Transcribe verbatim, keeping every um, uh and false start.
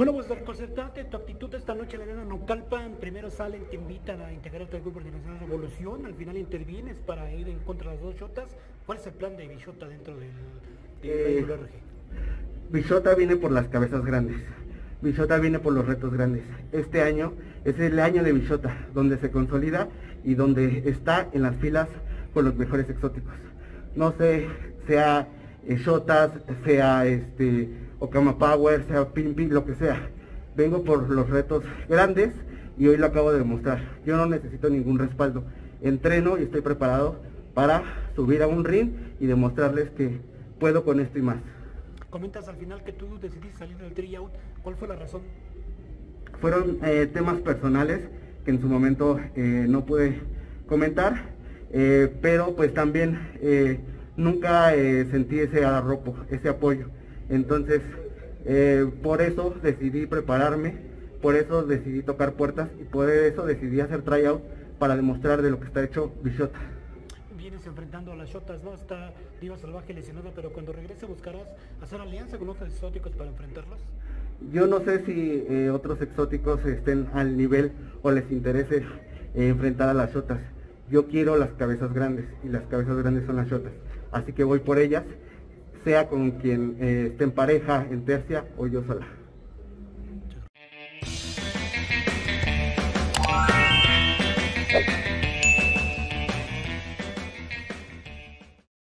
Bueno, pues reconcertarte tu actitud esta noche en la arena Naucalpan. Primero salen, te invitan a integrarte al grupo organizacional Revolución, al final intervienes para ir en contra de las dos Shotas. ¿Cuál es el plan de Bichota dentro del, del Eh, R G? Bichota viene por las cabezas grandes, Bichota viene por los retos grandes. Este año es el año de Bichota, donde se consolida y donde está en las filas con los mejores exóticos. No sé, sea eh, Shotas, sea este Okama Power, sea Pimpi, lo que sea. Vengo por los retos grandes y hoy lo acabo de demostrar. Yo no necesito ningún respaldo. Entreno y estoy preparado para subir a un ring y demostrarles que puedo con esto y más. Comentas al final que tú decidiste salir del tryout. ¿Cuál fue la razón? Fueron eh, temas personales que en su momento eh, no pude comentar, eh, pero pues también eh, nunca eh, sentí ese arropo, ese apoyo. Entonces, eh, por eso decidí prepararme, por eso decidí tocar puertas y por eso decidí hacer tryout para demostrar de lo que está hecho Bichota. Vienes enfrentando a las Shotas, ¿no? Está Diva Salvaje lesionada, pero cuando regrese buscarás hacer alianza con otros exóticos para enfrentarlos. Yo no sé si eh, otros exóticos estén al nivel o les interese eh, enfrentar a las Shotas. Yo quiero las cabezas grandes y las cabezas grandes son las Shotas. Así que voy por ellas, sea con quien eh, esté en pareja, en tercia o yo sola.